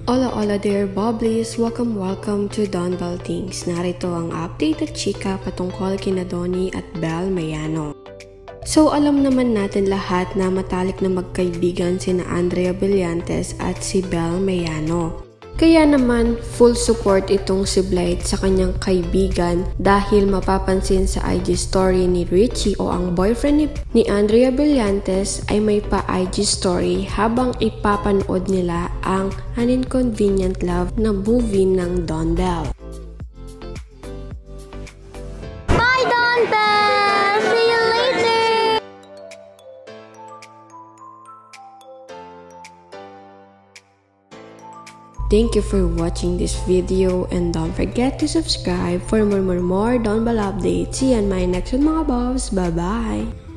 Hola dear bubblies! Welcome to Don Bell Things. Narito ang update at chika patungkol kina Donny at Belle Mayano. So alam naman natin lahat na matalik na magkaibigan sina Andrea Brillantes at si Belle Mayano. Kaya naman full support itong si Blythe sa kanyang kaibigan dahil mapapansin sa IG story ni Ricci o ang boyfriend ni Andrea Brillantes ay may pa-IG story habang ipapanood nila ang An Inconvenient Love na movie ng Don Bell. Bye Don Bell! See you later! Thank you for watching this video and don't forget to subscribe for more Don Bell updates. See you on my next one mga bobs. Bye bye!